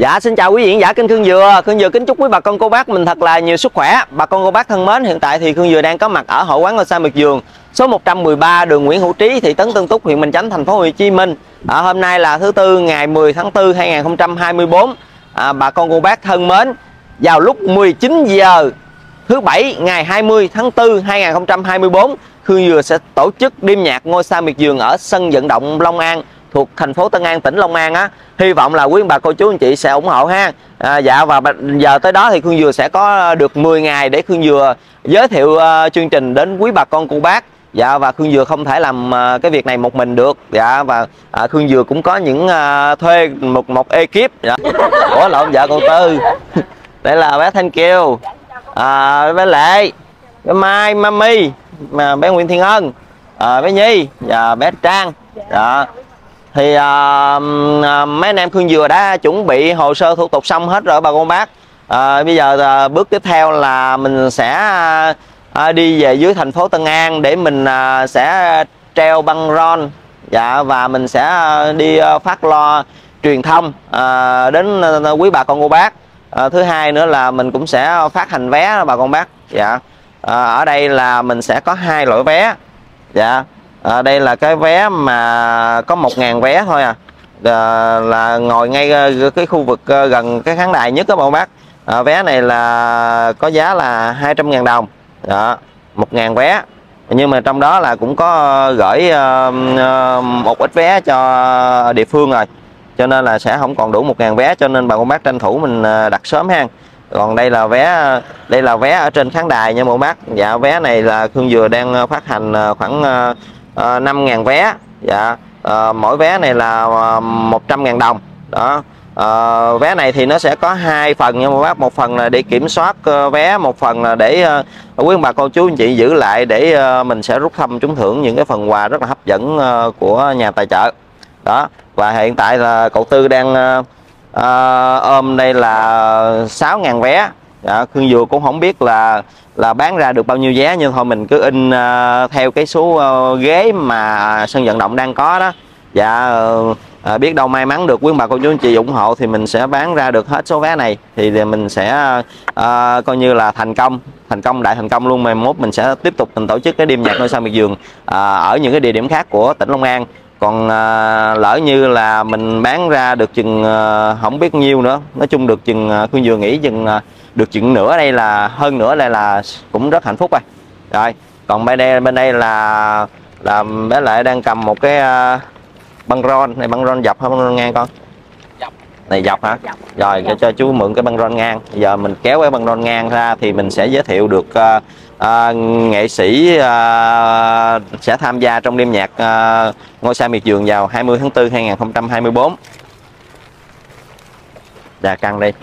Dạ xin chào quý vị khán giả kênh Khương Dừa. Khương Dừa kính chúc quý bà con cô bác mình thật là nhiều sức khỏe. Bà con cô bác thân mến, hiện tại thì Khương Dừa đang có mặt ở hội quán ngôi sao miệt vườn số 113 đường Nguyễn Hữu Trí, thị trấn Tân Túc, huyện Bình Chánh, thành phố Hồ Chí Minh. Hôm nay là thứ Tư ngày 10 tháng 4 2024. Bà con cô bác thân mến, vào lúc 19 giờ thứ Bảy ngày 20 tháng 4 2024, Khương Dừa sẽ tổ chức đêm nhạc ngôi sao miệt vườn ở sân vận động Long An thuộc thành phố Tân An, tỉnh Long An á. Hy vọng là quý bà cô chú anh chị sẽ ủng hộ ha. Dạ, và giờ tới đó thì Khương Dừa sẽ có được 10 ngày để Khương Dừa giới thiệu chương trình đến quý bà con cô bác. Dạ, và Khương Dừa không thể làm cái việc này một mình được. Dạ, và Khương Dừa cũng có những thuê một ekip. Dạ. Ủa lộn, vợ cô Tư. Đây là bé Thanh Kiều, bé Lệ, bé Mai, Mami, bé Nguyễn Thiên Ân, bé Nhi và bé Trang. Dạ. Thì mấy anh em Khương Dừa đã chuẩn bị hồ sơ thủ tục xong hết rồi bà con bác. Bây giờ bước tiếp theo là mình sẽ đi về dưới thành phố Tân An để mình sẽ treo băng rôn. Dạ, và mình sẽ đi phát lo truyền thông đến quý bà con cô bác. Thứ hai nữa là mình cũng sẽ phát hành vé bà con bác. Dạ. Ở đây là mình sẽ có 2 loại vé. Dạ. Đây là cái vé mà có 1.000 vé thôi là ngồi ngay cái khu vực gần cái khán đài nhất các bạn bác. Vé này là có giá là 200.000 đồng. Đó, 1.000 vé. Nhưng mà trong đó là cũng có gửi một ít vé cho địa phương rồi, cho nên là sẽ không còn đủ 1.000 vé, cho nên bà con bác tranh thủ mình đặt sớm ha. Còn đây là vé ở trên khán đài nha mọi bác. Dạ, vé này là Khương Dừa đang phát hành khoảng 5.000 vé. Dạ, mỗi vé này là 100.000 đồng. Đó. Vé này thì nó sẽ có 2 phần nha mọi bác. Một phần là để kiểm soát vé, một phần là để quý bà cô chú anh chị giữ lại để mình sẽ rút thăm trúng thưởng những cái phần quà rất là hấp dẫn của nhà tài trợ. Đó. Và hiện tại là cậu Tư đang ôm đây là 6.000 vé. Dạ, Khương Dừa cũng không biết là bán ra được bao nhiêu vé, nhưng thôi mình cứ in theo cái số ghế mà sân vận động đang có đó. Dạ, biết đâu may mắn được quý bà cô chú anh chị ủng hộ thì mình sẽ bán ra được hết số vé này, thì mình sẽ coi như là thành công, đại thành công luôn. Mai mốt mình sẽ tiếp tục mình tổ chức cái đêm nhạc ngôi sao miệt vườn ở những cái địa điểm khác của tỉnh Long An. Còn lỡ như là mình bán ra được chừng không biết nhiêu nữa, nói chung được chừng Khương Dừa nghĩ chừng được chừng nữa, đây là hơn nữa, đây là cũng rất hạnh phúc rồi. Rồi, còn bên đây là bé Lệ đang cầm một cái băng rôn này. Băng rôn dọc hay băng rôn ngang con? Dọc. Này dọc hả? Dọc. Rồi cho chú mượn cái băng rôn ngang. Giờ mình kéo cái băng rôn ngang ra thì mình sẽ giới thiệu được nghệ sĩ sẽ tham gia trong đêm nhạc ngôi sao miệt vườn vào 20 tháng 4 2024. Dạ, căng đi.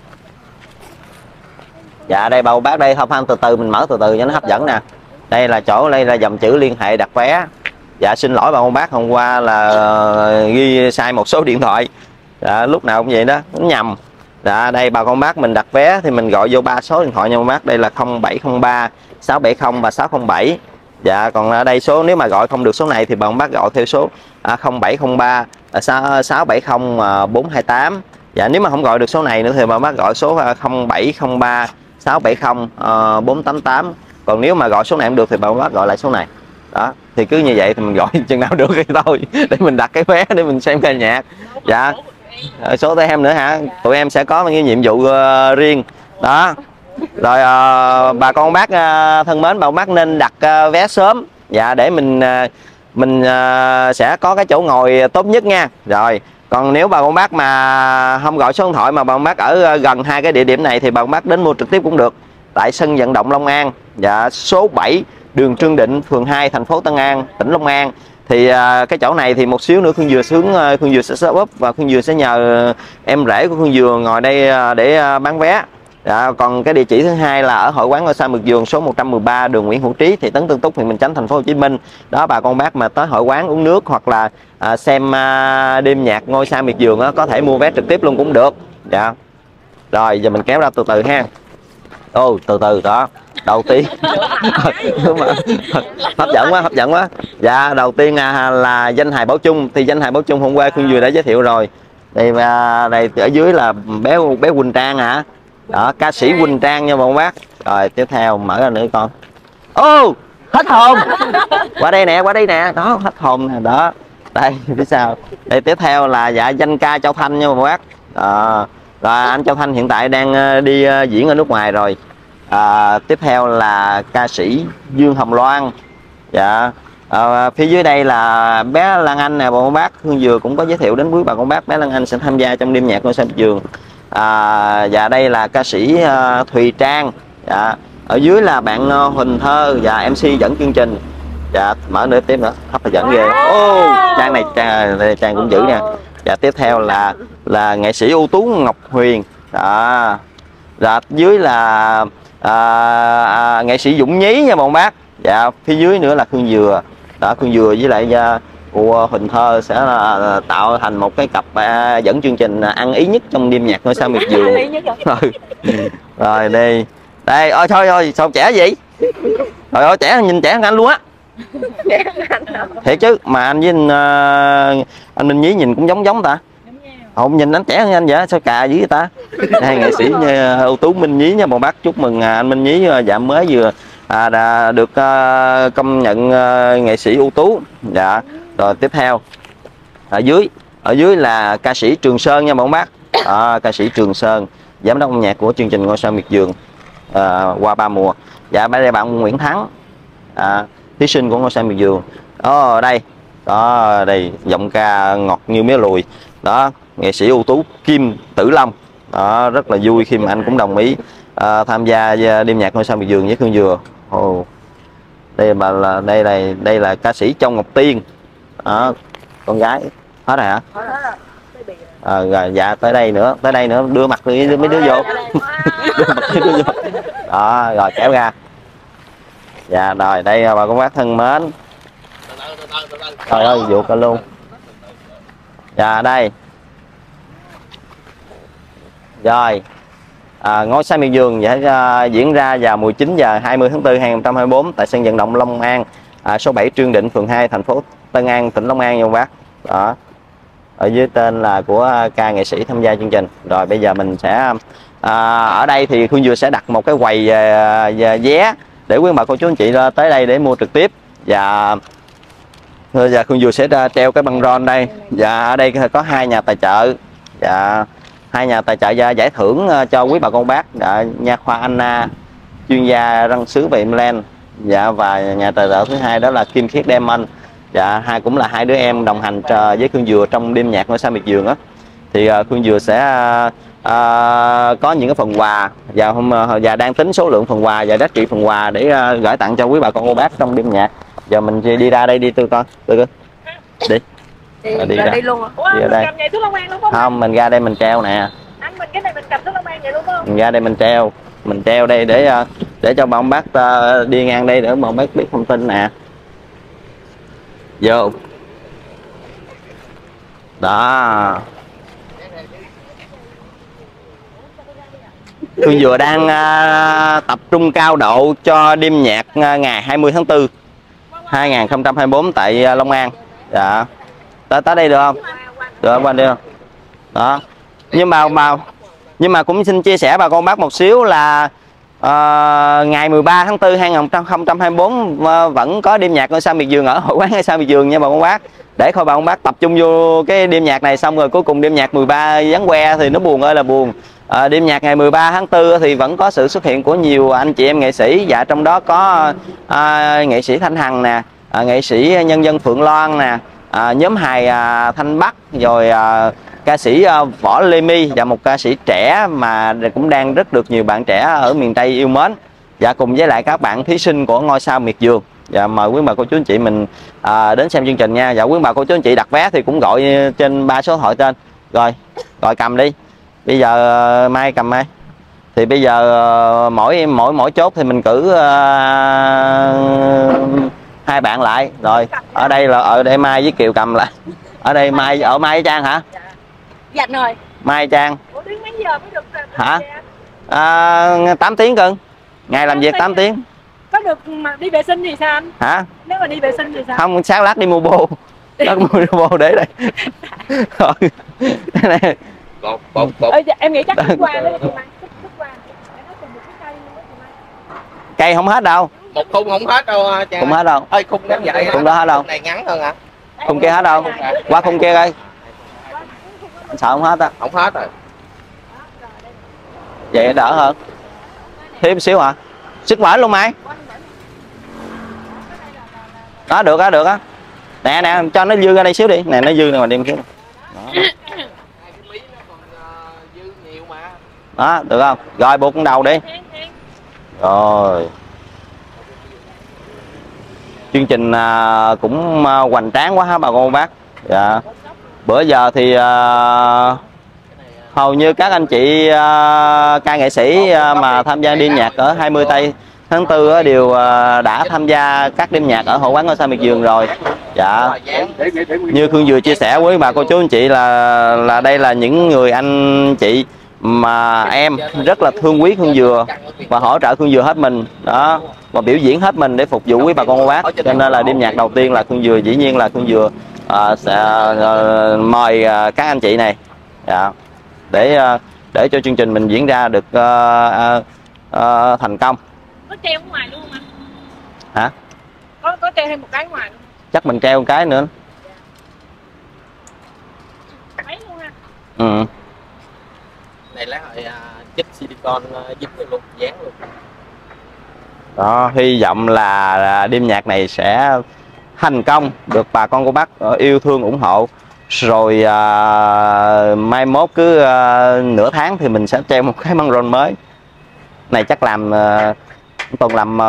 Dạ, đây bầu bác đây, không ăn từ từ, mình mở từ từ cho nó hấp dẫn nè. Đây là chỗ, đây là dòng chữ liên hệ đặt vé. Dạ, xin lỗi bà con bác, hôm qua là ghi sai một số điện thoại. Dạ, lúc nào cũng vậy đó, nó nhầm. Dạ, đây bà con bác mình đặt vé thì mình gọi vô 3 số điện thoại nha bà bác. Đây là 0703 670 và 607. Dạ, còn ở đây số nếu mà gọi không được số này thì bà con bác gọi theo số 0703 670 428. Dạ, nếu mà không gọi được số này nữa thì bà con bác gọi số 0703 670 488. Còn nếu mà gọi số này không được thì bà con bác gọi lại số này. Đó, thì cứ như vậy thì mình gọi chừng nào được thì thôi, để mình đặt cái vé để mình xem ca nhạc. Dạ, số tụi em nữa hả? Tụi em sẽ có cái nhiệm vụ riêng đó. Rồi bà con bác thân mến, bà con bác nên đặt vé sớm. Dạ, để mình sẽ có cái chỗ ngồi tốt nhất nha. Rồi, còn nếu bà con bác mà không gọi số điện thoại mà bà con bác ở gần 2 cái địa điểm này thì bà con bác đến mua trực tiếp cũng được. Tại sân vận động Long An, dạ, số 7 đường Trương Định, phường 2, thành phố Tân An, tỉnh Long An. Thì cái chỗ này thì một xíu nữa Khương Dừa sẽ set up và Khương Dừa sẽ nhờ em rể của Khương Dừa ngồi đây để bán vé. Còn cái địa chỉ thứ hai là ở hội quán ngôi sao miệt vườn số 113 đường Nguyễn Hữu Trí, thị trấn Tân Túc, huyện Bình Chánh, thành phố Hồ Chí Minh. Đó, bà con bác mà tới hội quán uống nước hoặc là xem đêm nhạc ngôi sao miệt vườn có thể mua vé trực tiếp luôn cũng được. Dạ. Rồi giờ mình kéo ra từ từ ha. Từ từ đó. Đầu tiên hấp dẫn quá. Dạ, đầu tiên là danh hài Bảo Trung. Thì danh hài Bảo Trung hôm qua Khương Dừa đã giới thiệu rồi. Đây đây ở dưới là bé Quỳnh Trang hả? Đó, ca sĩ Quỳnh Trang nha bọn bác. Rồi tiếp theo mở ra nữa con. Ô, hết hồn. Qua đây nè, đó hết hồn nè, đó. Đây phía sau. Đây tiếp theo là dạ danh ca Châu Thanh nha bọn bác. Rồi anh Châu Thanh hiện tại đang đi diễn ở nước ngoài rồi. Tiếp theo là ca sĩ Dương Hồng Loan. Dạ. Phía dưới đây là bé Lan Anh nè bọn bác. Hương Dừa cũng có giới thiệu đến quý bà con bác bé Lan Anh sẽ tham gia trong đêm nhạc Ngôi Sao Miệt Vườn. Và đây là ca sĩ Thùy Trang. Dạ. Ở dưới là bạn Huỳnh Thơ và MC dẫn chương trình. Dạ, mở nữa tiếp nữa, hấp dẫn ghê. Trang này Trang cũng dữ nha. Và tiếp theo là nghệ sĩ ưu tú Ngọc Huyền. Đó. Rồi dưới là nghệ sĩ Dũng Nhí nha bọn bác. Dạ, phía dưới nữa là Khương Dừa. Đó, Khương Dừa với lại của Huỳnh Thơ sẽ tạo thành một cái cặp dẫn chương trình ăn ý nhất trong đêm nhạc Ngôi Sao Miệt Vườn. Rồi đi. Đây, ôi thôi sao trẻ vậy? Trời ơi trẻ, nhìn trẻ hơn anh luôn á. Thiệt chứ, mà anh với anh Minh Nhí nhìn cũng giống ta. Không, nhìn anh trẻ hơn anh vậy, sao cà dữ vậy ta? Hai nghệ sĩ ưu tú Minh Nhí nha bọn bác. Chúc mừng anh Minh Nhí dạ mới vừa đã được công nhận nghệ sĩ ưu tú. Dạ. Rồi tiếp theo ở dưới là ca sĩ Trường Sơn nha bọn bác. Ca sĩ Trường Sơn, giám đốc âm nhạc của chương trình Ngôi Sao Miệt Vườn qua 3 mùa. Dạ, đây bạn Nguyễn Thắng, thí sinh của Ngôi Sao Miệt Vườn. Đây đó, đây giọng ca ngọt như mía lùi. Đó, nghệ sĩ ưu tú Kim Tử Long. Đó, rất là vui khi mà anh cũng đồng ý tham gia đêm nhạc Ngôi Sao Miệt Vườn với Khương Dừa. Đây là ca sĩ Châu Ngọc Tiên. Đó, con gái hết rồi hả? Rồi dạ tới đây nữa đưa mặt mấy đứa vô. Đó, rồi kéo ra. Dạ rồi đây bà con bác thân mến. Trời ơi vuột cả luôn. Dạ đây. Rồi Ngôi Sao Miệt Vườn sẽ diễn ra vào 19 giờ 20 tháng 4 2024 tại sân vận động Long An, số 7 Trương Định, phường 2, thành phố Tân An, tỉnh Long An nha bác. Đó. Ở dưới tên là của ca nghệ sĩ tham gia chương trình. Rồi bây giờ mình sẽ ở đây thì Khương Dừa sẽ đặt một cái quầy vé để quý bà cô chú anh chị tới đây để mua trực tiếp. Và Khương Dừa sẽ treo cái băng rôn đây. Và ở đây có 2 nhà tài trợ. Và 2 nhà tài trợ giải thưởng cho quý bà con bác. Nha khoa Anna, chuyên gia răng sứ và implant. Dạ, và nhà tài trợ thứ hai đó là Kim Khiết Diamond. Dạ, cũng là 2 đứa em đồng hành với Khương Dừa trong đêm nhạc Ngôi Sao Miệt Vườn á. Thì Khương Dừa sẽ có những cái phần quà và đang tính số lượng phần quà và giá trị phần quà để gửi tặng cho quý bà con cô bác trong đêm nhạc. Giờ mình đi ra đây đi Tư con. Đi. Đi ra. Đi luôn. Đi ra đây. Cầm vậy xuống Long An luôn không? Không, mình ra đây mình treo nè. Anh mình cái này mình cầm xuống Long An vậy luôn không? Mình ra đây mình treo đây để cho bà ông bác đi ngang đây để bà ông bác biết thông tin nè. Vô. Đó. Tôi vừa đang tập trung cao độ cho đêm nhạc ngày 20 tháng 4 2024 tại Long An. Dạ. Tới đây được không? Được không, qua đi không? Đó. Nhưng mà cũng xin chia sẻ bà con bác một xíu là ngày 13 tháng 4 2024 vẫn có đêm nhạc Ngôi Sao Miệt Vườn ở hội quán Ngôi Sao Miệt Vườn nha bà con bác. Để coi bà con bác tập trung vô cái đêm nhạc này, xong rồi cuối cùng đêm nhạc 13 vắng que thì nó buồn ơi là buồn. Đêm nhạc ngày 13 tháng 4 thì vẫn có sự xuất hiện của nhiều anh chị em nghệ sĩ. Và trong đó có nghệ sĩ Thanh Hằng nè, nghệ sĩ nhân dân Phượng Loan nè, nhóm hài Thanh Bắc, rồi ca sĩ Võ Lê My và một ca sĩ trẻ mà cũng đang rất được nhiều bạn trẻ ở miền Tây yêu mến. Và cùng với lại các bạn thí sinh của Ngôi Sao Miệt Vườn. Và mời quý bà cô chú anh chị mình đến xem chương trình nha. Và quý bà cô chú anh chị đặt vé thì cũng gọi trên 3 số thoại trên. Rồi cầm đi. Bây giờ Mai cầm Mai. Thì bây giờ mỗi chốt thì mình cử 2 bạn lại. Rồi ở đây là ở đây Mai với Kiều cầm lại. Ở đây Mai với Trang hả? Dạ rồi. Mai Trang. Ủa đến mấy giờ mới được? Hả? 8 tiếng cưng. Ngày làm việc 8 tiếng. Có được mà đi vệ sinh thì sao anh? Hả? Nếu mà đi vệ sinh thì sao? Không, sáng lát đi mua bô. Lát mua bô để đây. Rồi. Bột. Em nghĩ chắc thích qua đó chị Mai, thích qua để nó tìm được cái cây luôn đó chị Mai. Cây không hết đâu. Một khung không hết đâu cha. Không hết đâu. Ơi khung ngắn vậy. Khung đó hết đâu. Khung này ngắn hơn hả? Khung kia hết đâu. Qua khung kia coi. Sợ không hết á. Không hết rồi. Vậy đỡ hơn. Thêm xíu hả? Sức mở luôn Mai. Đó được á, được á. Nè cho nó dư ra đây xíu đi. Nè nó dư này mà đem xíu. Đó, được không? Rồi buộc con đầu đi. Rồi. Chương trình cũng hoành tráng quá ha bà con bác. Dạ. Bữa giờ thì hầu như các anh chị ca nghệ sĩ mà tham gia đêm nhạc ở 20 tây tháng 4 đều đã tham gia các đêm nhạc ở hội quán ngôi sao miệt vườn rồi. Dạ. Như Khương vừa chia sẻ với bà cô chú anh chị là đây là những người anh chị mà em rất là thương quý Khương Dừa và hỗ trợ Khương Dừa hết mình đó, và biểu diễn hết mình để phục vụ quý bà con cô bác. Cho nên là đêm nhạc đầu tiên là Khương Dừa dĩ nhiên là Khương Dừa sẽ mời các anh chị này, dạ, để cho chương trình mình diễn ra được thành công. Có treo ngoài luôn mà. Hả? Có treo thêm một cái ngoài luôn. Chắc mình treo một cái nữa. Mấy luôn ha. Ừ. Này lá hồi chích silicon dính luôn, dán luôn. Đó, hy vọng là đêm nhạc này sẽ thành công, được bà con cô bác yêu thương ủng hộ. Rồi mai mốt cứ nửa tháng thì mình sẽ treo một cái băng rôn mới. Này chắc làm tuần làm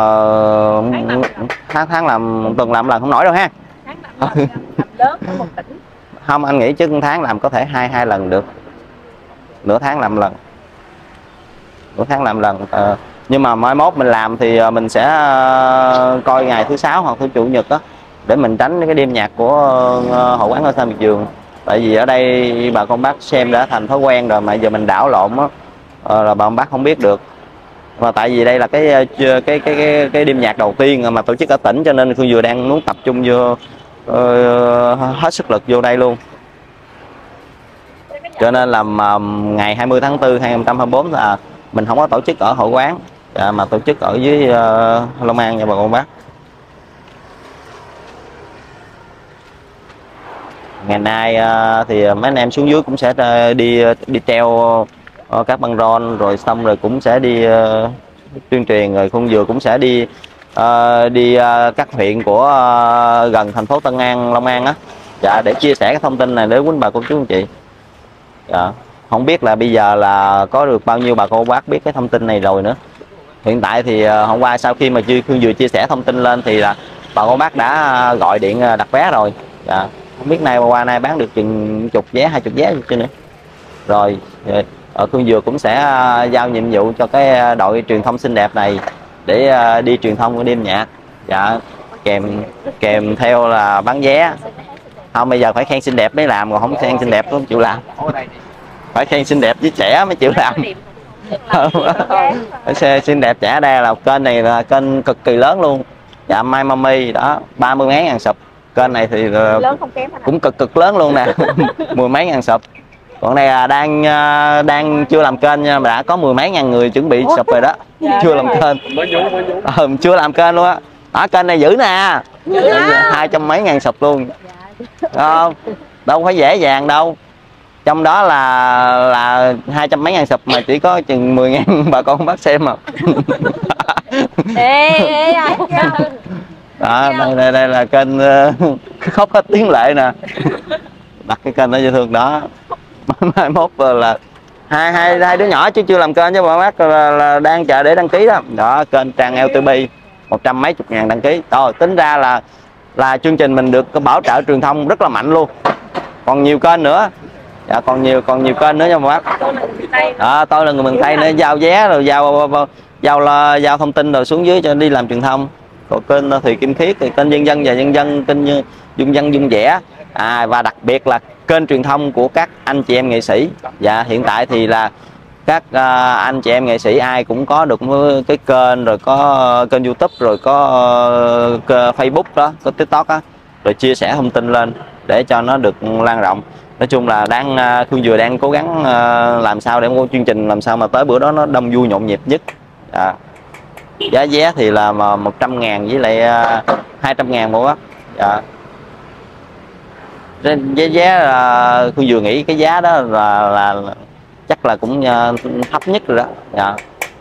tháng làm tuần làm lần không nổi đâu ha. Tháng làm lớn ở một tỉnh. Không, anh nghĩ chứ tháng làm có thể hai lần được. Nửa tháng làm lần. Nửa tháng làm lần. Nhưng mà mai mốt mình làm thì mình sẽ coi ngày thứ sáu hoặc thứ chủ nhật á, để mình tránh cái đêm nhạc của hội quán ngôi sao miệt vườn. Tại vì ở đây bà con bác xem đã thành thói quen rồi, mà giờ mình đảo lộn á là bà con bác không biết được. Mà tại vì đây là cái đêm nhạc đầu tiên mà tổ chức ở tỉnh, cho nên Khương Dừa đang muốn tập trung vô hết sức lực vô đây luôn. Cho nên là ngày 20 tháng 4 2024 là mình không có tổ chức ở hội quán, mà tổ chức ở dưới Long An nha bà con bác. Ngày nay thì mấy anh em xuống dưới cũng sẽ đi treo các băng rôn, rồi xong rồi cũng sẽ đi tuyên truyền, rồi Khương Dừa cũng sẽ đi các huyện của gần thành phố Tân An, Long An á, dạ, để chia sẻ cái thông tin này đến quý bà cô chú anh chị. Dạ. Không biết là bây giờ là có được bao nhiêu bà cô bác biết cái thông tin này rồi nữa. Hiện tại thì hôm qua sau khi mà Khương Dừa chia sẻ thông tin lên thì là bà cô bác đã gọi điện đặt vé rồi. Dạ. Không biết qua nay bán được chừng chục vé, 20 vé chưa nữa. Rồi ở Khương Dừa cũng sẽ giao nhiệm vụ cho cái đội truyền thông xinh đẹp này để đi truyền thông của đêm nhạc. Dạ. Kèm theo là bán vé. Không, bây giờ phải khen xinh đẹp mới làm, còn không khen xinh đẹp không chịu làm. Phải khen xinh đẹp với trẻ mới chịu làm. Xinh đẹp trẻ đây là kênh này là kênh cực kỳ lớn luôn. Dạ, Mai Mami đó 30 mấy ngàn sub. Kênh này thì cũng cực lớn luôn nè. 10 mấy ngàn sub. Còn đây là đang chưa làm kênh nha, mà đã có 10 mấy ngàn người chuẩn bị sub rồi đó. Chưa làm kênh. Chưa làm kênh luôn á. Đó, kênh này dữ nè. 200 mấy ngàn sub luôn. Không, đâu phải dễ dàng đâu. Trong đó là 200 mấy ngàn sub mà chỉ có chừng 10 ngàn bà con bác xem mà. Đó, đây là kênh khóc hết tiếng lệ nè. Đặt cái kênh đó dễ thương đó. Mai mốt là hai đứa nhỏ chứ chưa làm kênh chứ bà bác là đang chờ để đăng ký đó. Đó, kênh trang LTB 100 mấy chục ngàn đăng ký. Rồi tính ra là chương trình mình được bảo trợ truyền thông rất là mạnh luôn. Còn nhiều kênh nữa. Dạ, còn nhiều kênh nữa nha bà bác. Tôi là người miền Tây nữa, giao vé rồi giao thông tin rồi xuống dưới cho đi làm truyền thông. Còn kênh thì Kim Khiết thì kênh Dân Dân và Dân Dân, kênh Dung Dân Dung Vẽ, và đặc biệt là kênh truyền thông của các anh chị em nghệ sĩ. Dạ, hiện tại thì là các anh chị em nghệ sĩ ai cũng có được cái kênh, rồi có kênh YouTube, rồi có Facebook đó, có TikTok á, rồi chia sẻ thông tin lên để cho nó được lan rộng. Nói chung là Khương Dừa đang cố gắng làm sao để một chương trình làm sao mà tới bữa đó nó đông vui nhộn nhịp nhất. Giá vé thì là 100.000 với lại 200.000 mỗi. Vé Khương Dừa nghĩ cái giá đó là chắc là cũng thấp nhất rồi đó.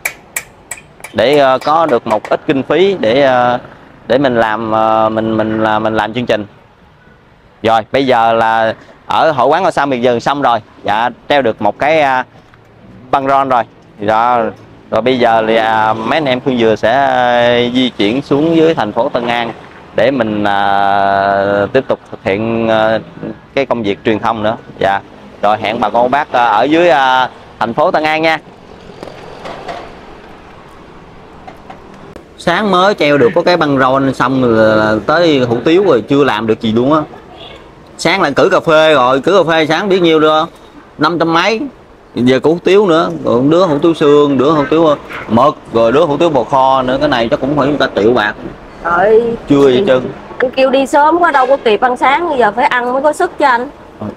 Để có được một ít kinh phí để mình làm mình làm chương trình. Rồi bây giờ là ở hội quán ngôi sao miệt vườn xong rồi, treo được một cái băng rôn rồi. Rồi bây giờ thì mấy anh em Khương Dừa sẽ di chuyển xuống dưới thành phố Tân An để mình tiếp tục thực hiện cái công việc truyền thông nữa. Rồi hẹn bà con bác ở dưới thành phố Tân An nha. Sáng mới treo được có cái băng rôn xong rồi tới hủ tiếu rồi chưa làm được gì luôn á. Sáng lại cử cà phê rồi, cử cà phê sáng biết nhiêu được 500 mấy. Giờ củ hủ tiếu nữa, rồi đứa hủ tiếu xương, đứa hủ tiếu mực, rồi đứa hủ tiếu bò kho nữa, cái này chắc cũng phải 1 triệu bạc. Trời, chưa gì trơn. Kêu đi sớm quá đâu có kịp ăn sáng, bây giờ phải ăn mới có sức cho anh.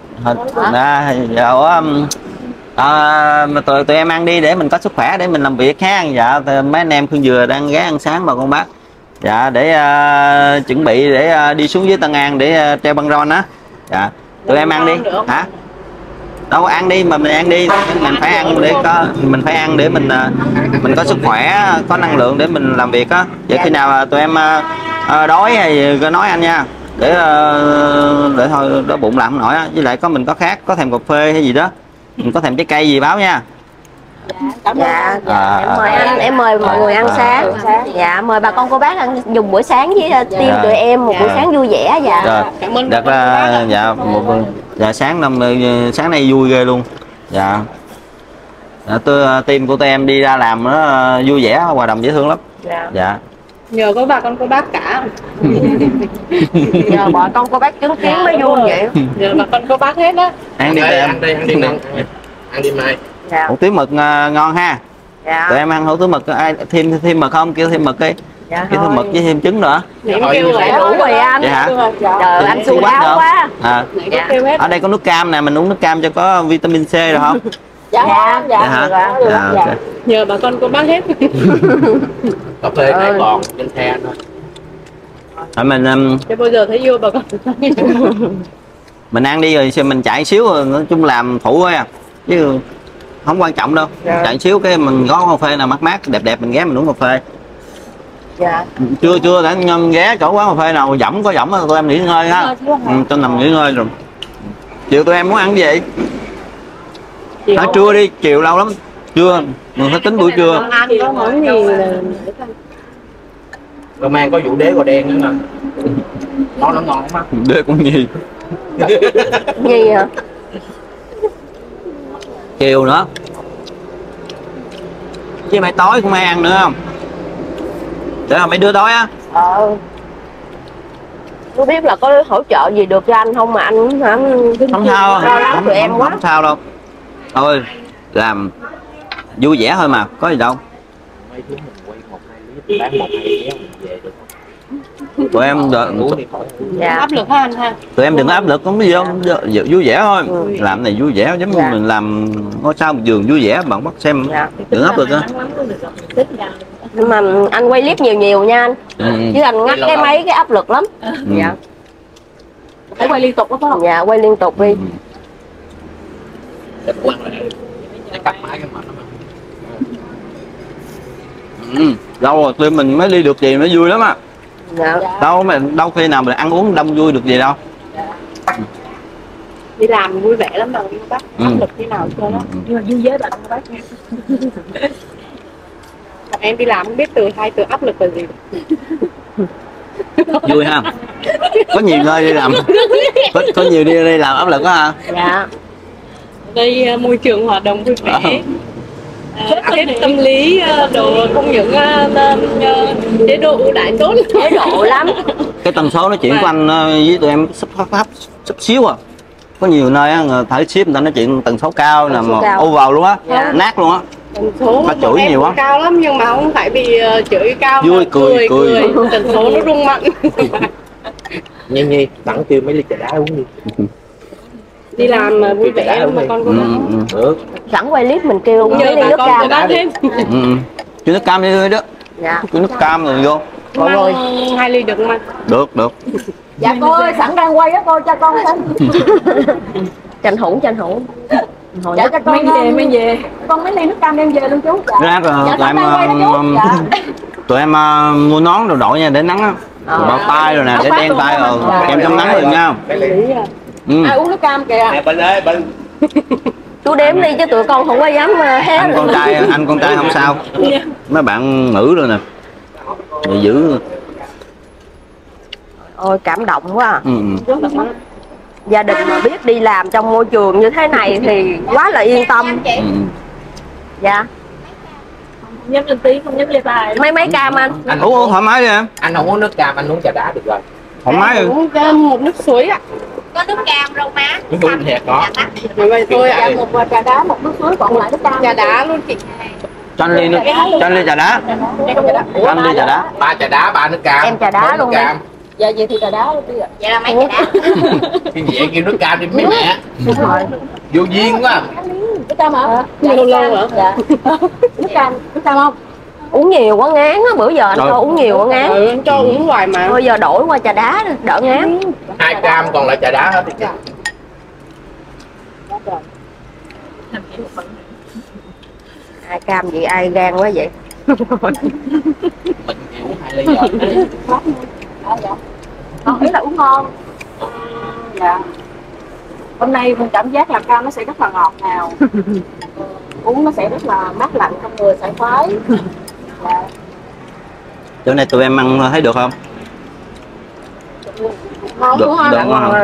Tụi em ăn đi để mình có sức khỏe để mình làm việc ha. Mấy anh em Khương Dừa đang ghé ăn sáng bà con bác. Để chuẩn bị để đi xuống dưới Tân An để treo băng rôn á. Tụi em ăn đi hả? Đâu ăn đi mà mình ăn đi, mình phải ăn để mình có sức khỏe, có năng lượng để mình làm việc á. Vậy khi nào tụi em đói hay có nói anh nha, để thôi đói bụng làm không nổi á. Với lại mình có khác, có thèm cà phê hay gì đó, mình có thèm trái cây gì báo nha. Em mời mọi người ăn sáng. Mời bà con cô bác ăn dùng bữa sáng với team tụi em một buổi sáng vui vẻ. Cảm ơn Đặt ra sáng nay vui ghê luôn. Team của tụi em đi ra làm nó vui vẻ, hòa đồng dễ thương lắm. Nhờ có bà con cô bác cả. Nhờ bà con cô bác chứng kiến mới vui vậy. Nhờ bà con cô bác hết á. Ăn đi ăn đi mai. Hủ tiếu mực ngon ha. Tụi em ăn hủ tiếu mực, ai thêm mực không? Kêu thêm mực đi. Kêu thêm mực với thêm trứng nữa. Kêu lại đủ rồi anh. Trời anh su đáo quá. Ở đây có nước cam nè, mình uống nước cam cho có vitamin C rồi không? Dạ. Okay. Nhờ bà con cô bác hết. Cà phê này còn trên xe thôi. Mình chưa bao giờ thấy vô bà con. mình ăn đi rồi mình chạy xíu rồi, nói chung làm phụ thôi chứ không quan trọng đâu. Chạy xíu cái mình có cà phê nào mát đẹp mình ghé mình uống cà phê. Chưa đã ghé chỗ quán cà phê nào có dẫm tụi em nghỉ ngơi ha. Tôi nằm nghỉ ngơi rồi. Chiều tụi em muốn ăn gì? Trưa đi, chiều lâu lắm. Trưa mình phải tính buổi trưa. Ăn có món gì rồi mang có vụ đế gò đen nữa mà nó ngon lắm. Đế cũng gì hả? Chiều nữa chứ mày tối cũng ai ăn nữa không? Để mấy đứa đói á. Không biết là có hỗ trợ gì được cho anh không mà anh không sao, tụi em quá. Không sao đâu. Thôi làm vui vẻ thôi mà, có gì đâu. Tụi em áp lực ha anh ha. Tụi em đừng áp lực, không có gì đâu, vui vẻ thôi. Làm này vui vẻ giống như mình làm ngôi sao một vườn vui vẻ, bạn bắt xem. Đừng áp lực á. Nhưng mà anh quay clip nhiều nha anh. Chứ anh ngắt cái máy cái áp lực lắm. Phải quay liên tục đó phải không? Dạ quay liên tục đi. Đâu rồi team mình mới đi được gì nó vui lắm á. Đâu khi nào mình ăn uống đông vui được gì đâu. Đi làm vui vẻ lắm đâu bác, áp lực thế nào cho nó nhưng mà vui với bạn bác nha. Em đi làm không biết hai từ áp lực là gì. Vui ha. Có nhiều nơi đi làm có nhiều đi làm áp lực á ha. Đây môi trường hoạt động vui vẻ. Cái tâm lý đồ không những chế độ ưu đãi tốt, chế độ lắm. Cái tần số nói chuyện của anh với tụi em sắp xíu à. Có nhiều nơi thử ship người ta nói chuyện tần số cao nè mà over luôn á, nát luôn á. Tần số mà chửi nhiều quá cao lắm nhưng mà không phải bị chửi cao vui cười. Tần số nó rung mạnh. Nhi tặng kêu mấy ly trà đá uống đi. đi làm mà vui vẻ mà con có được. Sẵn quay clip mình kêu nhờ mấy ly bà nước con cam. bán thêm. Chứ nước cam đi đó. Dạ. Chứ nước cam rồi vô. Rồi. 2 ly được không anh? Được. Dạ cô ơi, sẵn đang quay á cô, cho con xin. tranh thủ. Hồi Dạ cho con mấy về. con mấy ly nước cam đem về luôn chú. Dạ. Lát tụi em tụi em mua nón rồi đội nha để nắng á. Rồi bao tay rồi nè để đen tay rồi kem chống nắng được nha. Ai uống nước cam kìa. Bình ơi, Bình. Chú đếm đi chứ tụi con không có dám hé. Anh con trai không sao. Mấy bạn ngữ rồi nè. Rồi giữ. Ôi cảm động quá à. Gia đình mà biết đi làm trong môi trường như thế này thì quá là yên tâm. Dạ. Không nhấp lên tí, không nhấp dây tài. Mấy cam anh. Uống thoải mái đi em. Anh không uống nước cam, anh uống trà đá được rồi. Thoải mái đi. Uống một nước suối ạ. Có nước cam rau má. Uống thiệt có. Rồi tôi ạ. Một trà đá, một nước suối, còn lại nước cam. Trà đá luôn chị. Cho anh ly trà đá. Cho anh ly trà đá. 3 trà đá, 3 nước cam. Em trà đá luôn đi. Dạ vậy thì trà đá luôn đi ạ. Dạ là mấy trà đá. Cái gì kêu nước cam đi mấy mẹ. Rồi. Vô duyên quá. Nước cam hả? Lâu lâu hả? Dạ. Nước cam không? Uống nhiều quá ngán á, bữa giờ anh cho uống nhiều quá ngán. Anh cho uống hoài mà. Bây giờ đổi qua trà đá đi, đỡ ngán. 2 cam còn lại trà đá hết thì Ai cam gì ai gan quá vậy? mình kiểu 2 ly rồi. Ý là uống ngon. Dạ. Hôm nay mình cảm giác là cam nó sẽ rất là ngọt ngào. Uống nó sẽ rất là mát lạnh trong người, sảng khoái. Dạ. Chỗ này tụi em ăn thấy được không? Ngon Được, đúng không? được ngon.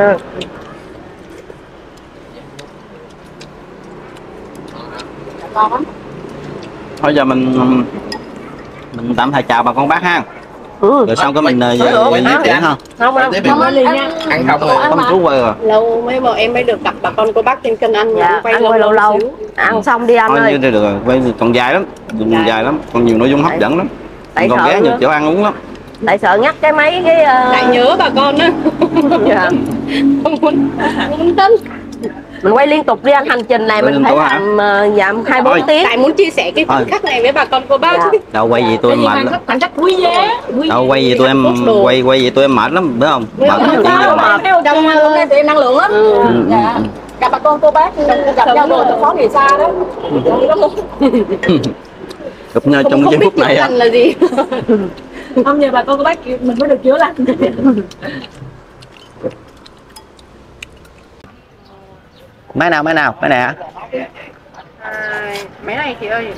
Ngon lắm. Thôi giờ mình tạm thời chào bà con bác ha. Rồi xong cái mình về di chuyển ha. Không ăn ly nha. Ăn không rồi. Không chú quay rồi. Lâu mấy bọn em mới được gặp bà con cô bác trên kênh anh. Dạ, Quay ăn lâu. Ăn xong đi anh Thôi ơi. như được rồi, quay còn dài lắm, dài lắm, còn nhiều nội dung hấp dẫn lắm. Tại Còn sợ ghé nhiều chỗ ăn uống lắm. Tại sợ nhắc cái mấy cái Lại nhớ bà con á. Dạ. Không muốn tin. Mình quay liên tục đi anh, hành trình này mình phải làm giảm 2-4 tiếng. Tại muốn chia sẻ cái khoảnh khắc này với bà con cô bác. Dạ. Đâu quay gì tôi mệt lắm. Khoảnh khắc quý giá. Đâu quay gì tụi em quay gì tụi em mệt lắm, biết không? Mệt lắm chị giờ mệt. Trong tụi em năng lượng lắm. Dạ. Gặp bà con cô bác gặp nhau rồi phó nghề xa đó. Gặp nhau trong cái giây phút này á. Là gì? Không nhờ bà con cô bác mình mới được chữa lành. Máy nào hả? Máy này chị ơi.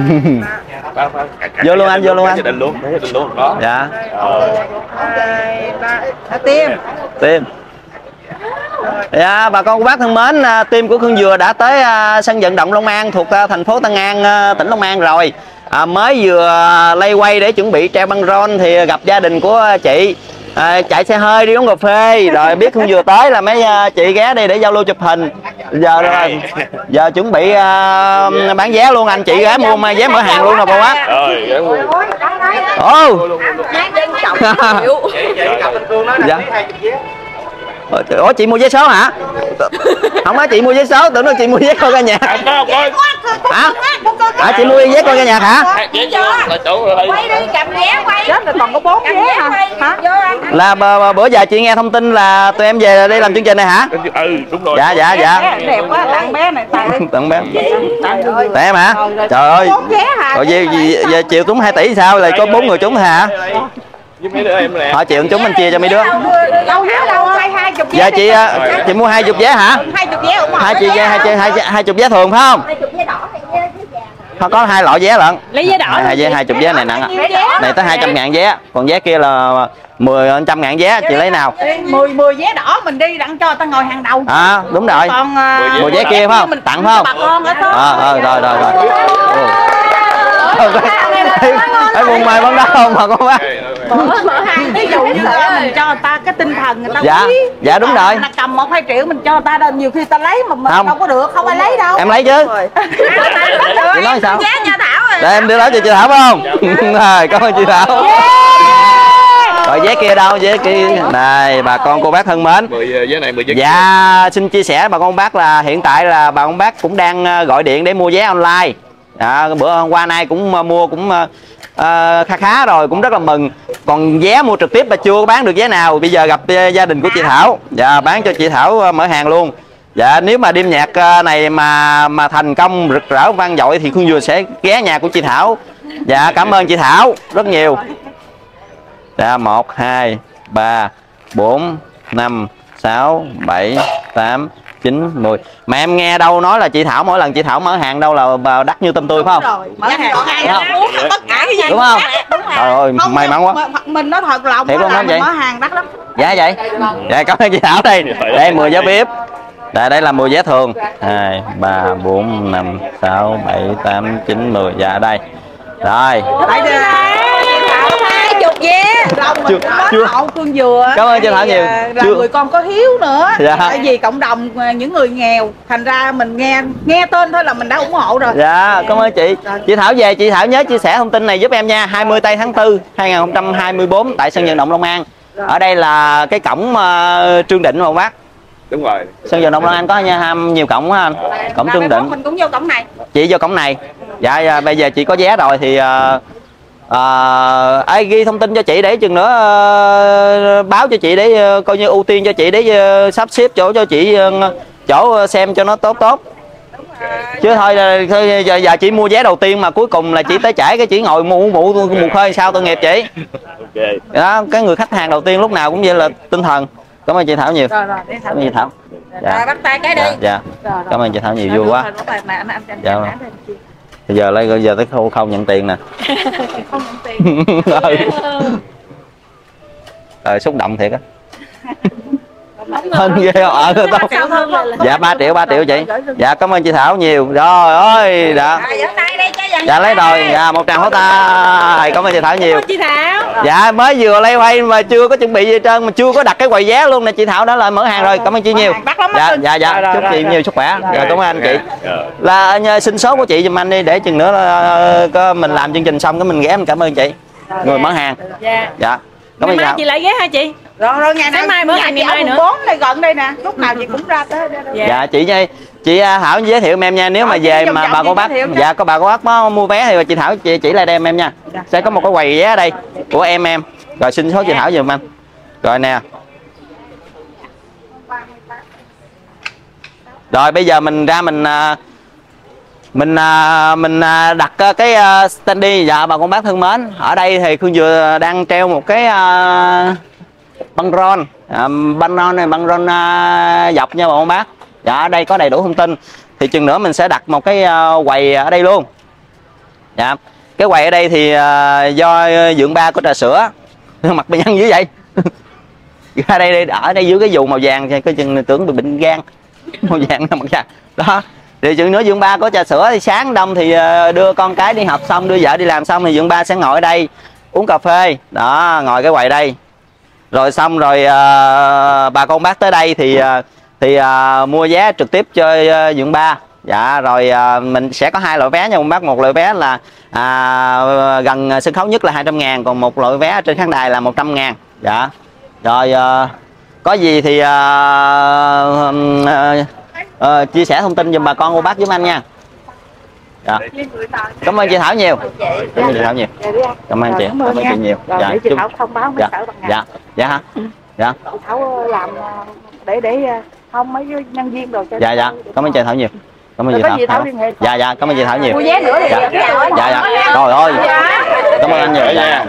Vô luôn anh. Gia đình luôn có. Dạ. 2, 3. Tim. Dạ, bà con cô bác thân mến, team của Khương Dừa đã tới sân vận động Long An thuộc thành phố Tân An, tỉnh Long An rồi. Mới vừa lay quay để chuẩn bị treo băng rôn thì gặp gia đình của chị. Chạy xe hơi đi uống cà phê rồi biết Khương Dừa tới là mấy chị ghé đây để giao lưu chụp hình. Giờ chuẩn bị bán vé luôn, anh chị ghé mua vé mở hàng luôn nè bà bác. Dạ. Ủa chị mua vé số hả? Không á, chị mua vé số, tưởng đâu chị mua vé coi ca nhạc. Hả? Chị mua vé coi ca nhạc hả? Quay đi, cầm vé quay. Chết rồi còn có 4 vé hả? Là bữa giờ chị nghe thông tin là tụi em về đây làm chương trình này hả? Đúng rồi. Dạ. Đẹp quá, tặng bé này tặng. Tặng bé. Tụi em hả? Trời ơi. Rồi về chiều trúng 2 tỷ sao lại có 4 người trúng hả? Với mấy đứa em nè. Thôi chịu chúng mình chia cho mấy đứa. Đâu vé đâu, 20 vé. Giờ chị mua 20 vé hả? 20 vé ủng hộ. 20 vé thường phải không? 20 vé đỏ này vé vàng. Không, có 2 loại vé lận. Lấy vé đỏ. 20 vé này nặng á. Này tới 200.000 vé, còn vé kia là 100.000 vé, chị lấy nào? 10 vé đỏ mình đi đặng cho ta ngồi hàng đầu. Đúng rồi. Còn 10 vé kia phải không? Tặng phải không? bà con ở đó. Rồi. Thấy buồn mày bắn đó không mà con bác? Mở hàng ví dụ như là mình cho người ta cái tinh thần người ta quý. Dạ đúng rồi. Người ta cầm 1-2 triệu mình cho người ta, nhiều khi ta lấy mà mình đâu có được, không ai lấy đâu. Em lấy chứ. Chị nói sao? Giá nha Thảo rồi. Để em đưa đó cho chị Thảo phải không? Rồi, cảm ơn chị Thảo. Rồi vé kia đâu, vé kia này bà con cô bác thân mến. 10 vé này 10 vé. Dạ xin chia sẻ bà con bác là hiện tại là bà con bác cũng đang gọi điện để mua vé online. Bữa hôm qua nay cũng mua cũng khá khá rồi, cũng rất là mừng. Còn vé mua trực tiếp là chưa có bán được vé nào. Bây giờ gặp gia đình của chị Thảo, dạ bán cho chị Thảo mở hàng luôn. Dạ nếu mà đêm nhạc này mà thành công rực rỡ vang dội thì Khương Dừa sẽ ghé nhà của chị Thảo. Dạ cảm ơn chị Thảo rất nhiều. Dạ 1 2 3 4 5 6 7 8 9 10. Mà em nghe đâu nói là chị Thảo mỗi lần chị Thảo mở hàng đâu là đắt như tôm tươi phải không? Mở hàng tất cả cái gì đúng không? Trời ơi may mắn quá. Mình nói thật lòng thiệt luôn là vậy? mở hàng đắt lắm. Dạ vậy. Dạ cảm ơn chị Thảo đây. Đây 10 vé VIP. Đây là 10 vé thường. 2 3 4 5 6 7 8 9 10. Dạ đây. Rồi. Chưa hậu Khương Dừa. Cảm ơn chị Thảo nhiều. Là người con có hiếu nữa. Dạ. Tại vì cộng đồng những người nghèo, thành ra mình nghe tên thôi là mình đã ủng hộ rồi. Dạ cảm ơn chị. Chị Thảo về, chị Thảo nhớ chia sẻ thông tin này giúp em nha. 20 tây tháng 4 2024 tại sân vận động Long An. Ở đây là cái cổng Trương Định không bác? Đúng rồi. Sân vận động Long An có nha, nhiều cổng á anh. Cổng Trương Định. Mình cũng vô cổng này. Chị vô cổng này. Dạ bây giờ chị có vé rồi thì ai ghi thông tin cho chị để chừng nữa báo cho chị để coi như ưu tiên cho chị để sắp xếp chỗ cho chị chỗ xem cho nó tốt. Chứ thôi giờ chị mua vé đầu tiên mà cuối cùng là chị tới trễ cái chị ngồi mụ khơi sao tội nghiệp chị. Okay. Đó, cái người khách hàng đầu tiên lúc nào cũng vậy là tinh thần. Cảm ơn chị Thảo nhiều. Rồi, cảm ơn chị Thảo. Dạ. Bắt tay cái đi. Dạ. Cảm ơn chị Thảo nhiều vui quá. Dạ. Bây giờ lấy giờ tới khâu nhận tiền nè. Không nhận tiền. Rồi xúc động thiệt á. Hơn ghê dạ 3 triệu chị. Dạ cảm ơn chị Thảo nhiều. Rồi ơi đã. Dạ lấy rồi. Dạ một tràng pháo tay. Cảm ơn chị Thảo nhiều. Chị Thảo. Dạ mới vừa lay quay mà chưa có chuẩn bị gì trơn mà chưa có đặt cái quầy vé luôn nè chị Thảo đã lại mở hàng rồi. Cảm ơn chị nhiều. Dạ chúc chị nhiều sức khỏe. Dạ cảm ơn anh chị. Là xin số của chị giùm anh đi để chừng nữa mình làm chương trình xong cái mình ghé mình cảm ơn chị. Người mở hàng. Dạ. Cảm ơn chị lại ghé hả chị? Rồi ngày mai mở hàng ngày mai nữa. 4 này gần đây nè, lúc nào chị cũng ra tới. Dạ chị ơi, chị Thảo giới thiệu em nha, nếu mà về mà bà cô bác dạ có bà cô bác có mua vé thì chị Thảo chỉ lại đem em nha. Sẽ có một cái quầy vé ở đây của em. Rồi xin số chị Thảo giùm anh. Rồi nè. Rồi bây giờ mình ra mình đặt cái standee. Dạ bà con bác thân mến, ở đây thì Khương vừa đang treo một cái băng rôn này, băng rôn dọc nha bà con bác. Dạ ở đây có đầy đủ thông tin. Thì chừng nữa mình sẽ đặt một cái quầy ở đây luôn. Dạ cái quầy ở đây thì do Vượng Ba có trà sữa. Mặt bệnh nhân dữ vậy. Ra đây ở đây dưới cái dù màu vàng coi chừng tưởng bị bệnh gan. Màu vàng mặt vàng đó. Thì chừng nữa Vượng Ba có trà sữa thì sáng đông thì đưa con cái đi học xong, đưa vợ đi làm xong thì Vượng Ba sẽ ngồi ở đây uống cà phê. Đó, ngồi cái quầy đây. Rồi xong rồi bà con bác tới đây thì mua vé trực tiếp cho Vượng Ba. Dạ rồi mình sẽ có 2 loại vé nha con bác. Một loại vé là gần sân khấu nhất là 200.000, còn một loại vé trên khán đài là 100.000. Dạ. Rồi có gì thì chia sẻ thông tin giùm bà con cô bác giúp anh nha. Dạ. Cảm ơn chị Thảo nhiều. Cảm ơn chị Thảo nhiều. Cảm ơn chị. Cảm ơn chị nhiều. Dạ. Chị Thảo thông báo mấy sở bằng dạ. Dạ hả? Dạ. Chị Thảo làm để không mấy nhân viên rồi cho. Dạ. Cảm ơn chị Thảo nhiều. Cảm ơn chị Thảo. Dạ. Cảm ơn chị Thảo nhiều. Mua vé nữa thì dạ. Rồi ơi. Cảm ơn anh nhiều. Dạ.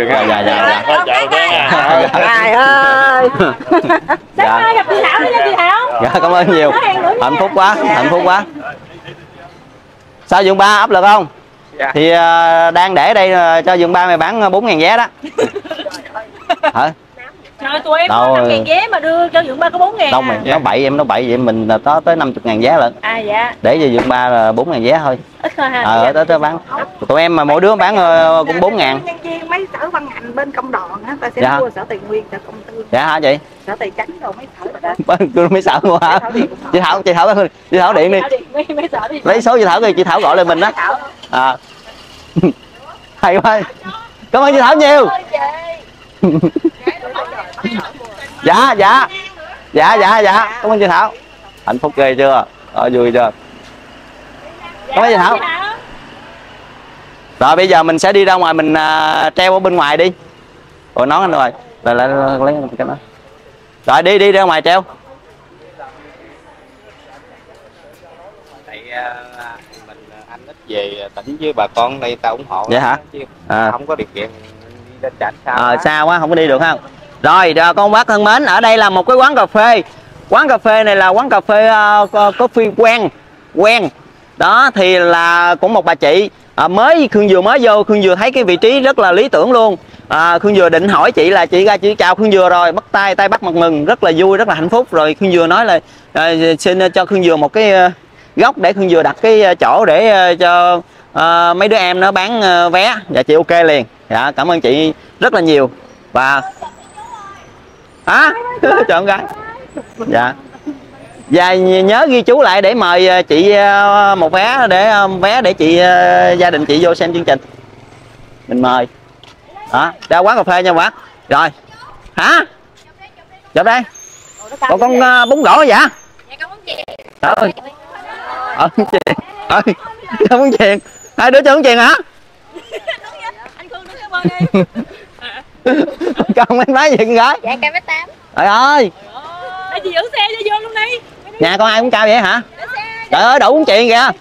Trời ơi. Sáng mai gặp chị Thảo đi nha chị Thảo. Dạ cảm ơn nhiều. Hạnh phúc quá. Sao Vượng Ba áp lực không? Dạ. Thì đang để đây cho Vượng Ba mày bán 4.000 vé đó. Hả? Trời tụi em có 5.000 vé mà đưa cho Vượng Ba có 4.000. Đâu mày nó bậy, em nó bậy vậy mình có tới 50.000 vé lận. À dạ. Để cho Vượng Ba là 4.000 vé thôi. Ít thôi ha. Tới bán. Tụi em mà mỗi đứa bán cũng 4.000. Nhân viên mấy sở văn ngành bên công đoàn á, ta sẽ mua sở Tài Nguyên, sở Công Thương. Dạ hả chị? Sở Tài Chánh rồi mấy sở đó. Mấy sở mua hả? Chị Thảo điện đi. Lấy số chị Thảo kìa, chị Thảo gọi lại mình đó. Hay quá. Cảm ơn chị Thảo nhiều. Dạ dạ. Dạ dạ dạ. Cảm ơn chị Thảo. Hạnh phúc ghê chưa? Vui chưa? Cảm ơn chị Thảo. Rồi bây giờ mình sẽ đi ra ngoài mình treo ở bên ngoài đi. Ủa nón anh rồi. Rồi lại lấy cái đó. Rồi đi ra ngoài treo. Tại mình anh ít về tỉnh với bà con đây ta ủng hộ. Vậy hả? Chứ À. không có điều kiện đi lên trạch sao. Xa quá không có đi được không? Rồi con bác thân mến, ở đây là một cái quán cà phê. Quán cà phê này là quán cà phê coffee quen. Đó thì là cũng một bà chị Khương vừa mới vô, Khương vừa thấy cái vị trí rất là lý tưởng luôn. Khương vừa định hỏi chị là chị ra chị chào Khương vừa rồi, bắt tay bắt mặt mừng, rất là vui, rất là hạnh phúc. Rồi Khương vừa nói là xin cho Khương vừa một cái góc để Khương vừa đặt cái chỗ để cho mấy đứa em nó bán vé. Dạ chị ok liền. Dạ cảm ơn chị rất là nhiều. Và chào con gái. Dạ. Và nhớ ghi chú lại để mời chị một vé để chị gia đình chị vô xem chương trình. Mình mời. Đó, ra quán cà phê nha bác. Rồi. Hả? Chụp đây. Còn con bún gỗ vậy? Dạ con bún chèn. Trời ơi. Bún chèn. Không bún chèn. Hai đứa chơi bún chèn hả? Anh Khương đứng cái bên đi. Con mấy máy gì con gái? Dạ cây mấy 8. Trời ơi. Để chị giữ xe cho vô luôn đi. Nhà con ai cũng cao vậy hả? Trời ơi đậu bún chèn kìa.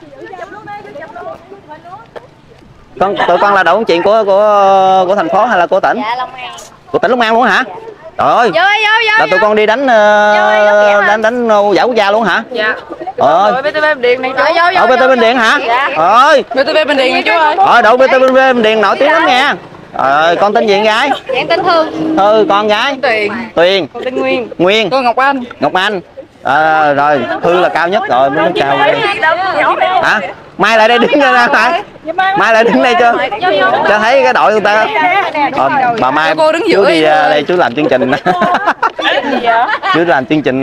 Tụi con là đậu bún chèn của thành phố hay là của tỉnh? Dạ Long An. Của tỉnh Long An luôn hả? Trời ơi. Vô. Là tụi con đi đánh đánh giải quốc gia luôn hả? Dạ. Rồi BTV Bình Điền này. Ở BTV Bình Điền hả? Dạ. Rồi. BTV Bình Điền này chú ơi. Đậu BTV Bình Điền nổi tiếng lắm nha. Con tên gì con gái? Dạ tên Thương. Thư con gái? Tuyền. Con tên Nguyên. Nguyên. Con Ngọc Anh. Ngọc Anh. Rồi Thư là cao nhất rồi mới cao đây. Hả? Mai lại đây đứng ra hả? Mai lại đứng đây cho thấy cái đội người ta. Bà Mai chú đi đây chú làm chương trình. Chú làm chương trình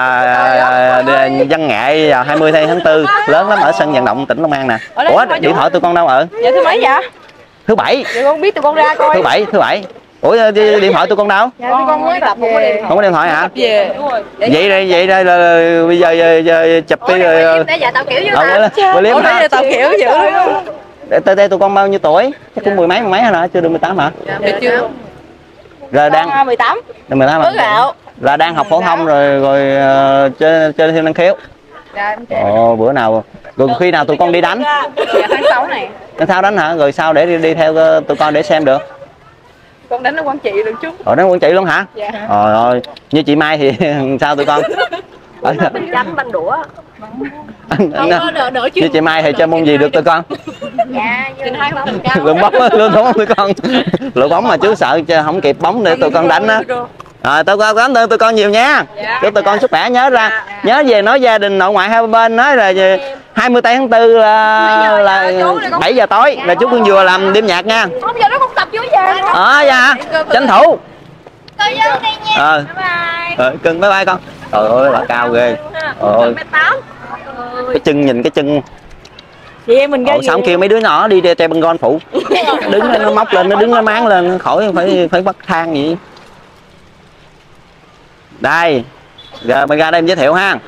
văn nghệ vào 20 tháng 4 lớn lắm ở sân vận động tỉnh Long An nè. Ủa điện thoại tụi con đâu ở? Dạ thứ mấy vậy? Thứ bảy. Dạ con biết tụi con ra coi. Thứ bảy. Ủa điện thoại tụi con đâu? Dạ tụi con mới tập về. Không có điện thoại hả? Về. Vậy đây là bây giờ chụp đi rồi. Để dạ tao kiểu với ta. Ủa để tao kiểu dữ luôn. Để tụi con bao nhiêu tuổi? Chắc cũng mười mấy hả? Chưa được 18 hả? Dạ chưa. Rồi đang 18. 18 hả? Là đang học phổ thông rồi chơi thêm năng khiếu. Dạ em chơi. Bữa nào rồi khi nào tụi con đi đánh? Dạ tháng 6 này. Tháng 6 đánh hả? Rồi sao để đi theo tụi con để xem được? Con đánh ở Quảng Trị được chút. Đánh Quảng Trị luôn hả? Dạ. Rồi như chị Mai thì sao tụi con? Đánh banh đũa. Như chị Mai thì chơi môn gì được tụi con? Dạ, trên 2%. Lượng bóng tụi con. Lượng bóng mà chú sợ không kịp bóng để tụi con đánh á. Tụi con cảm ơn tụi con nhiều nha. Chúc tụi con sức khỏe, nhớ về nói gia đình nội ngoại hai bên nói là 20 tháng 4 là 7 giờ tối là chú Cưng Dừa làm đêm nhạc nha. Không giờ nó không tập chú về. Dạ. Tranh thủ. Coi vô đây nha. Bye bye. Cưng bye bye con. Trời ơi bà cao ghê. Trời cái chân nhìn cái chân. Chị em mình ra. Sao không kêu mấy đứa nhỏ đi chơi băng gôn phụ. Đứng nó móc lên, nó đứng nó máng lên khỏi phải bắt thang gì. Đây. Giờ mình ra đây mình giới thiệu ha.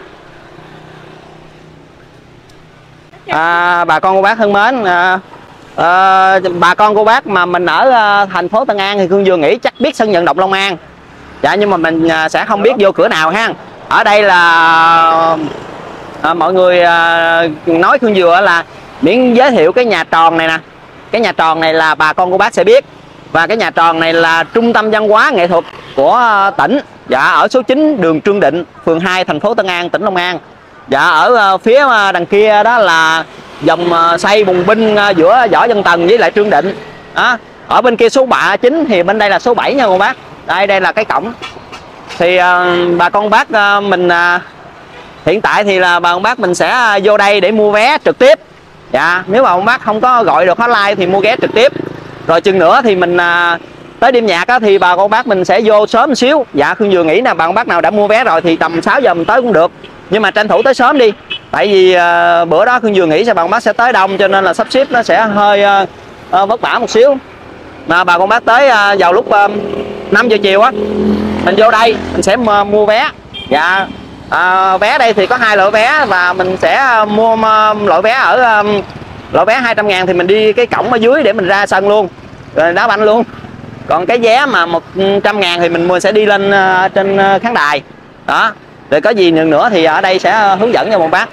Bà con cô bác thân mến, bà con cô bác mà mình ở thành phố Tân An thì Khương vừa nghĩ chắc biết sân vận động Long An. Dạ nhưng mà mình sẽ không biết vô cửa nào ha. Ở đây là mọi người nói Khương vừa là miễn giới thiệu cái nhà tròn này nè. Cái nhà tròn này là bà con cô bác sẽ biết. Và cái nhà tròn này là trung tâm văn hóa nghệ thuật của tỉnh. Dạ ở số 9 đường Trương Định, phường 2 thành phố Tân An, tỉnh Long An. Dạ ở phía đằng kia đó là dòng xây bùng binh giữa Võ Văn Tần với lại Trương Định. Đó. Ở bên kia số 9 thì bên đây là số 7 nha cô bác. Đây là cái cổng. Thì bà con bác mình hiện tại thì là bà con bác mình sẽ vô đây để mua vé trực tiếp. Dạ nếu mà ông bác không có gọi được hotline thì mua vé trực tiếp. Rồi chừng nữa thì mình tới đêm nhạc á, thì bà con bác mình sẽ vô sớm một xíu. Dạ Khương vừa nghĩ là bà con bác nào đã mua vé rồi thì tầm 6 giờ mình tới cũng được. Nhưng mà tranh thủ tới sớm đi. Tại vì bữa đó Khương vừa nghĩ bà con bác sẽ tới đông cho nên là sắp xếp nó sẽ hơi vất vả một xíu. Mà bà con bác tới vào lúc 5 giờ chiều á mình vô đây mình sẽ mua vé. Dạ vé đây thì có 2 loại vé và mình sẽ mua loại vé ở loại vé 200.000 thì mình đi cái cổng ở dưới để mình ra sân luôn rồi đá banh luôn. Còn cái vé mà 100.000 thì mình sẽ đi lên trên khán đài đó. Rồi có gì nữa thì ở đây sẽ hướng dẫn cho một bác.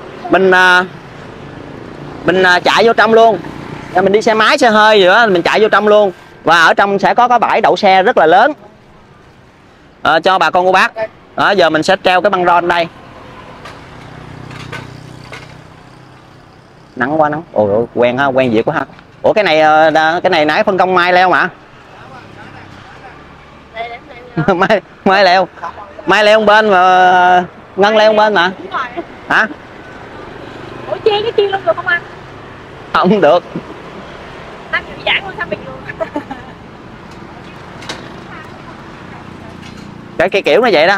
Mình chạy vô trong luôn, mình đi xe máy xe hơi gì đó mình chạy vô trong luôn. Và ở trong sẽ có cái bãi đậu xe rất là lớn cho bà con cô bác đó. Giờ mình sẽ treo cái băng rôn đây. Nắng quá nắng. Ôi quen ha, quen việc quá ha. Ủa cái này nãy phân công Mai leo mà. Mai leo. Mai leo bên mà Ngân leo bên mà. Hả? Ủa chê cái kia luôn được không anh? Không được. Anh dự giảng luôn sao bình thường. Cái kiểu nó vậy đó.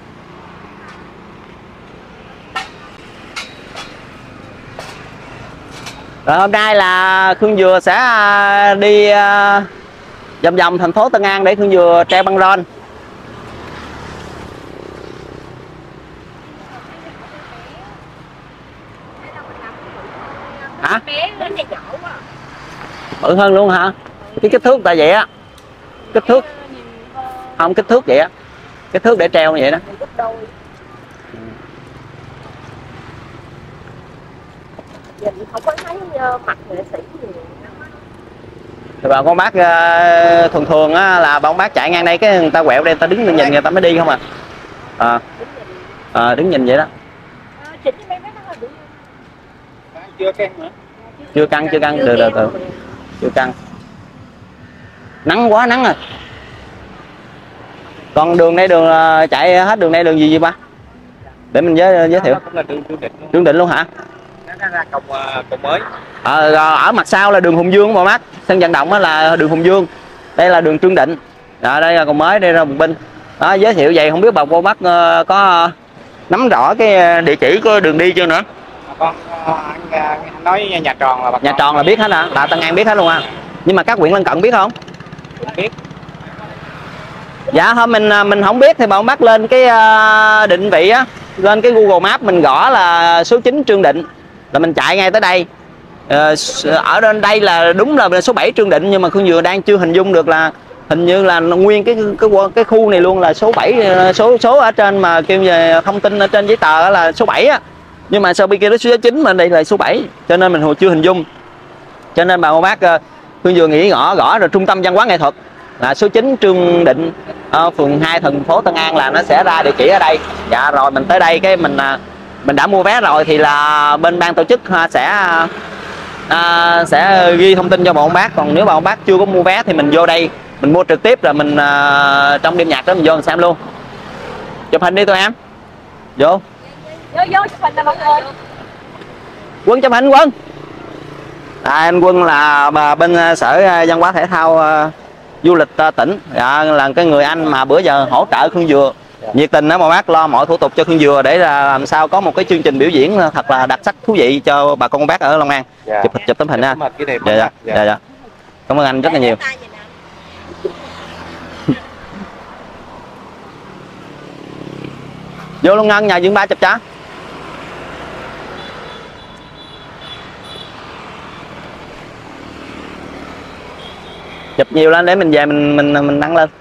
Rồi hôm nay là Khương Dừa sẽ đi vòng vòng thành phố Tân An để Khương Dừa treo băng rôn. Hả? Bé lên này nhỏ quá. Bự hơn luôn hả? Cái kích thước ta vậy á. Kích thước. Không, kích thước vậy á. Kích thước để treo như vậy đó. Giờ không có thấy mặt nghệ sĩ gì. Thì bà con bác thường thường á, là bà con bác chạy ngang đây cái người ta quẹo đây, người ta đứng nhìn người ta mới đi không à. Đứng nhìn vậy đó. Chưa căng nữa. Chưa căng được chưa căng. Nắng quá nắng rồi. Còn đường đây đường chạy hết đường đây đường gì ba? Để mình giới thiệu. Cũng là đường Trương Định luôn hả? Nó ra cầu mới. Ở mặt sau là đường Hùng Dương mà bác. Sân vận động đó là đường Hùng Dương. Đây là đường Trương Định. Đây là cầu mới, đây là Bùng Binh. Đó, giới thiệu vậy không biết bà cô bác có nắm rõ cái địa chỉ của đường đi chưa nữa? Con anh nói nhà tròn là bà Nhà tròn là biết hết hả? Là Tân An biết hết luôn ha. Nhưng mà các huyện lân cận biết không? biết. Dạ thôi mình không biết thì bọn bác lên cái định vị á, lên cái Google Maps mình gõ là số 9 Trương Định là mình chạy ngay tới đây. Ở bên đây là đúng là số 7 Trương Định nhưng mà Khương Dừa đang chưa hình dung được là hình như là nguyên cái khu này luôn là số 7 số ở trên mà kêu về thông tin ở trên giấy tờ là số 7 á. Nhưng mà sau bên kia nó số 9 mà đây là số 7 cho nên mình chưa hình dung. Cho nên bà cô bác Khương Dừa nghĩ gõ rồi trung tâm văn hóa nghệ thuật là số 9 Trương Định phường 2 thành phố Tân An là nó sẽ ra địa chỉ ở đây. Dạ rồi mình tới đây cái mình đã mua vé rồi thì là bên ban tổ chức sẽ ghi thông tin cho bọn bác. Còn nếu bọn bác chưa có mua vé thì mình vô đây mình mua trực tiếp rồi mình trong đêm nhạc đó mình vô mình xem luôn. Chụp hình đi tụi em. Vô chụp hình nè mọi người. Quân chụp hình Quân. Anh Quân là bên sở văn hóa thể thao du lịch tỉnh, là cái người anh mà bữa giờ hỗ trợ Khương Dừa nhiệt tình đó, mà bác lo mọi thủ tục cho Khương Dừa để làm sao có một cái chương trình biểu diễn thật là đặc sắc thú vị cho bà con bác ở Long An. Chụp tấm hình ha. Dạ. Cảm ơn anh rất là nhiều. Vô luôn Ngân, nhà Dương Ba chụp cho. Chụp nhiều lên để mình về mình đăng lên.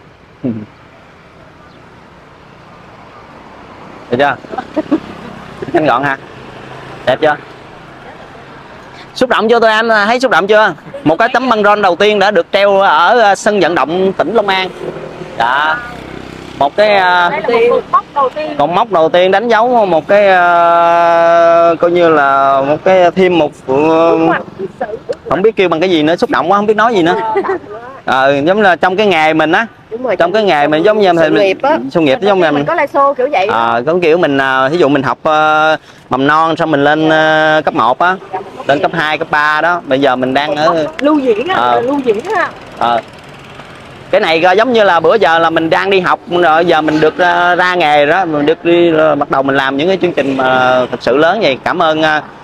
Được chưa? Nhanh gọn ha. Đẹp chưa? Xúc động chưa tụi em, thấy xúc động chưa? Một cái tấm băng rôn đầu tiên đã được treo ở sân vận động tỉnh Long An. Dạ. Một cái cột mốc đầu tiên đánh dấu một cái coi như là một cái thêm một không biết kêu bằng cái gì nữa, xúc động quá không biết nói gì nữa. Giống là trong cái nghề mình á, trong cái nghề mình giống như mình sự nghiệp giống như mình có live show kiểu vậy. Có kiểu mình ví dụ mình học mầm non xong mình lên cấp 1 á, lên cấp 2 cấp 3 đó, bây giờ mình đang ở lưu diễn á. Cái này giống như là bữa giờ là mình đang đi học rồi giờ mình được ra nghề đó, mình được đi bắt đầu mình làm những cái chương trình mà thật sự lớn vậy. Cảm ơn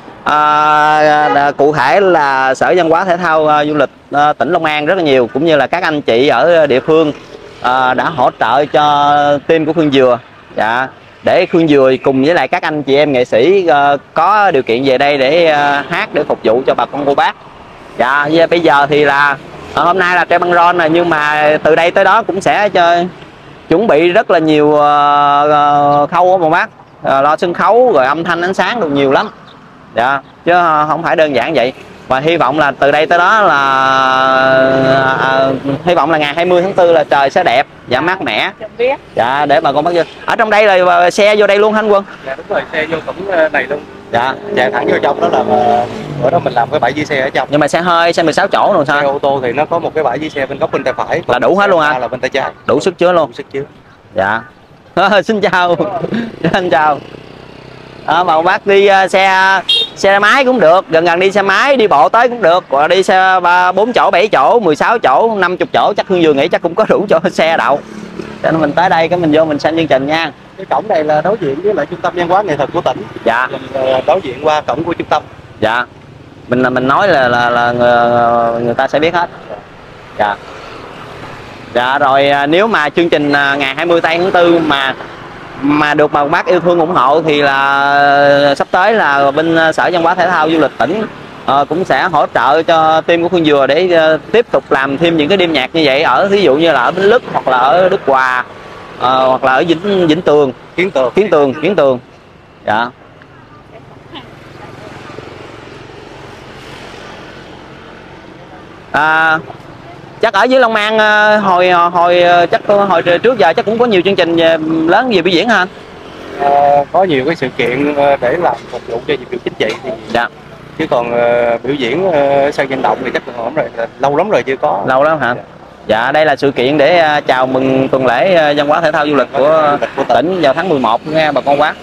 cụ thể là Sở Văn hóa Thể thao Du lịch tỉnh Long An rất là nhiều, cũng như là các anh chị ở địa phương đã hỗ trợ cho team của Khương Dừa. Dạ, để Khương Dừa cùng với lại các anh chị em nghệ sĩ có điều kiện về đây để hát, để phục vụ cho bà con cô bác. Dạ, bây giờ thì là hôm nay là treo băng rôn rồi, nhưng mà từ đây tới đó cũng sẽ chuẩn bị rất là nhiều khâu mà bác, lo sân khấu rồi âm thanh ánh sáng được nhiều lắm. Dạ, chứ không phải đơn giản vậy. Và hy vọng là từ đây tới đó là hy vọng là ngày 20 tháng 4 là trời sẽ đẹp và mát mẻ. Dạ, để bà con bác vô. Ở trong đây là xe vô đây luôn hả anh Quân? Dạ đúng rồi, xe vô cổng này luôn. Dạ, Chạy thẳng vô trong đó là bữa đó mình làm cái bãi giữ xe ở trong. nhưng mà xe hơi, xe 16 chỗ rồi Xe sao? ô tô thì nó có một cái bãi giữ xe bên góc bên tay phải. Là đủ hết luôn hả? Là bên tay trái. Đủ sức chứa luôn. Đủ sức chứa. Dạ. Xin chào. Xin chào. Mà bác đi xe máy cũng được, gần đi xe máy đi bộ tới cũng được, hoặc đi xe 4 chỗ 7 chỗ 16 chỗ 50 chỗ chắc Hương Dừa nghĩ chắc cũng có đủ chỗ xe đậu. Cho nên mình tới đây cái mình vô mình xem chương trình nha. Cái cổng này là đối diện với lại trung tâm văn hóa nghệ thuật của tỉnh. Dạ. Mình đối diện qua cổng của trung tâm. Dạ. Mình nói là người ta sẽ biết hết. Dạ. Dạ rồi, nếu mà chương trình ngày 20 tháng 4 mà được bà bác yêu thương ủng hộ thì là sắp tới là bên Sở Văn hóa Thể thao Du lịch tỉnh cũng sẽ hỗ trợ cho team của Khương Dừa để tiếp tục làm thêm những cái đêm nhạc như vậy, ở ví dụ như là ở Bến Lức hoặc là ở Đức Hòa hoặc là ở Vĩnh Tường, Kiến Tường. Dạ. Chắc ở dưới Long An chắc hồi trước giờ chắc cũng có nhiều chương trình lớn về biểu diễn hả anh? Có nhiều cái sự kiện để làm phục vụ cho nhiệm vụ chính trị thì dạ. Chứ còn biểu diễn sân vận động thì chắc là rồi, lâu lắm rồi chưa có. Lâu lắm hả? Dạ, đây là sự kiện để chào mừng tuần lễ văn hóa thể thao du lịch của tỉnh vào tháng 11 nghe bà con bác.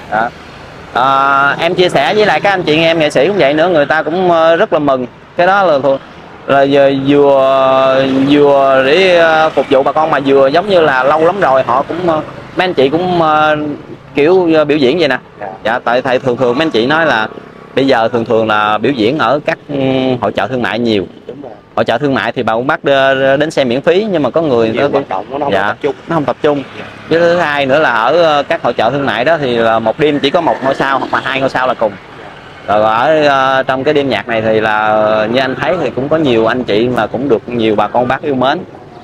Em chia sẻ với lại các anh chị em nghệ sĩ cũng vậy nữa, người ta cũng rất là mừng cái đó là vừa để phục vụ bà con, mà vừa giống như là lâu lắm rồi họ cũng mấy anh chị cũng kiểu biểu diễn vậy nè. Dạ, tại thầy thường mấy anh chị nói là bây giờ thường là biểu diễn ở các hội chợ thương mại nhiều. Hội chợ thương mại thì bà cũng bắt đến xem miễn phí, nhưng mà có người nó không tập trung. Với thứ hai nữa là ở các hội chợ thương mại đó thì là một đêm chỉ có 1 ngôi sao hoặc là 2 ngôi sao là cùng. Rồi ở trong cái đêm nhạc này thì là như anh thấy thì cũng có nhiều anh chị mà cũng được nhiều bà con bác yêu mến.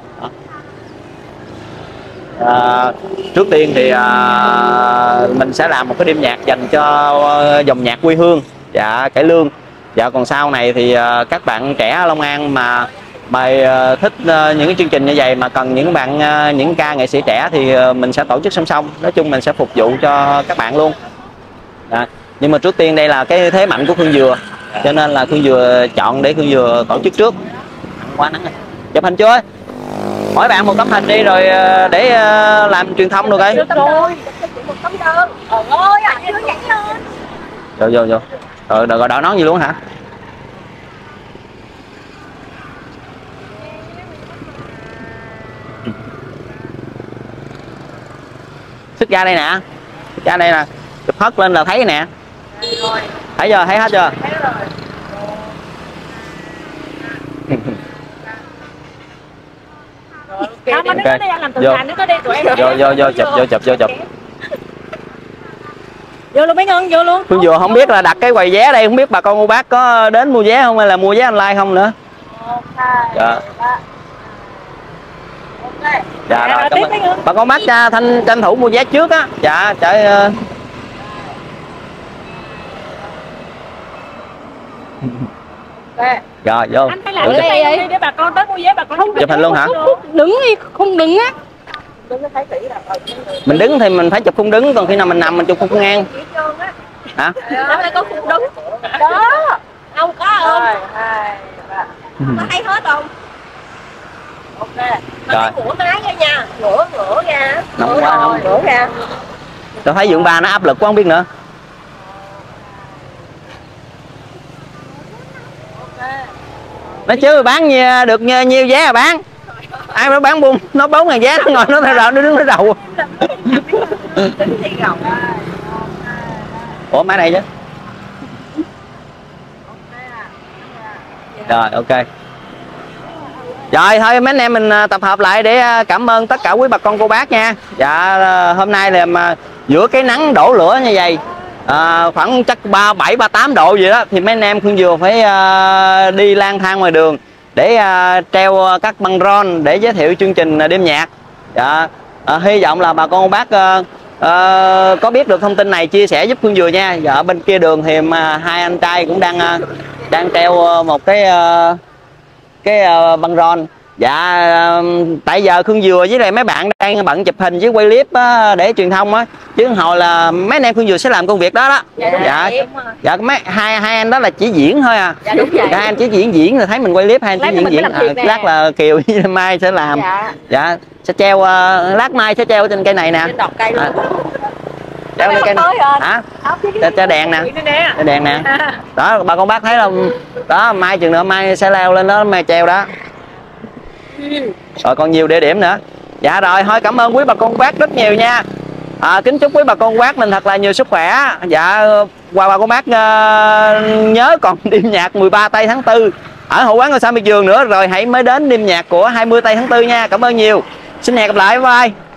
Trước tiên thì mình sẽ làm một cái đêm nhạc dành cho dòng nhạc quê hương, dạ, cải lương. Dạ, còn sau này thì các bạn trẻ Long An mà thích những cái chương trình như vậy mà cần những ca nghệ sĩ trẻ thì mình sẽ tổ chức song song. Nói chung mình sẽ phục vụ cho các bạn luôn. Nhưng mà trước tiên đây là cái thế mạnh của Khương Dừa, cho nên là Khương Dừa chọn để Khương Dừa tổ chức trước. Quá nắng rồi. Chụp hình chưa? Hỏi bạn một tấm hình đi rồi để làm truyền thông được coi. Vô. Rồi đợi nón gì luôn hả? Xích ra đây nè. Chụp hất lên là thấy nè. Thấy chưa? Thấy hết chưa? Vô chụp. Vô luôn mấy Ngân, vô luôn. Phương Dừa không biết là đặt cái quầy vé đây, không biết bà con cô bác có đến mua vé không hay là mua vé online không nữa. Dạ. Dạ rồi, cảm ơn. Bà con bác tranh thủ mua vé trước á. Dạ, trời. Rồi vô. Anh phải làm cái này đi để bà con tới mua vé, bà con không chụp hình luôn hả? Đứng đi, không đứng á. Mình đứng thì mình phải chụp khung đứng, còn khi nào mình nằm mình chụp khung ngang. Hả? Đó phải có khung đứng. Đó. Không có không? Có thấy hết không? Ok. Rồi. Ngửa máy ra nha, ngửa ra. Nóng quá không? Ngửa ra. Tôi thấy Dượng Ba nó áp lực quá không biết nữa. Nói chứ bán được nhiêu vé à bán? Ai nó bán buôn nó 4.000 vé, nó ngồi nó đầu nó đứng nó đầu. Ủa máy này chứ. Rồi ok. Rồi thôi mấy anh em mình tập hợp lại để cảm ơn tất cả quý bà con cô bác nha. Dạ hôm nay là mà giữa cái nắng đổ lửa như vậy, khoảng chắc 37-38 độ gì đó, thì mấy anh em Khương Dừa phải đi lang thang ngoài đường để treo các băng rôn để giới thiệu chương trình đêm nhạc. Dạ, hy vọng là bà con cô bác có biết được thông tin này chia sẻ giúp Khương Dừa nha. Dạ, ở bên kia đường thì hai anh trai cũng đang treo một cái băng rôn. Dạ tại giờ Khương Dừa với lại mấy bạn đang bận chụp hình với quay clip để truyền thông á, chứ hồi là mấy anh em Khương Dừa sẽ làm công việc đó đó. Dạ mấy hai anh đó là chỉ diễn thôi à. Dạ đúng vậy. Dạ, anh chỉ diễn rồi thấy mình quay clip, hai anh chỉ diễn lát là Kiều với Mai sẽ làm. Dạ sẽ treo lát Mai sẽ treo trên cây này nè, trên đọt cây luôn. treo lên cây này. Hả? Cho đèn nè, cho đèn nè. Đó bà con bác thấy không, đó mai chừng nữa Mai sẽ leo lên đó, Mai treo đó. Rồi còn nhiều địa điểm nữa. Dạ rồi thôi cảm ơn quý bà con bác rất nhiều nha. Kính chúc quý bà con bác mình thật là nhiều sức khỏe. Dạ qua bà con bác nhớ còn đêm nhạc 13 tây tháng 4 ở Hội Quán Ngôi Sao Miệt Vườn nữa, rồi hãy mới đến đêm nhạc của 20 tây tháng 4 nha. Cảm ơn nhiều, xin hẹn gặp lại, bye bye.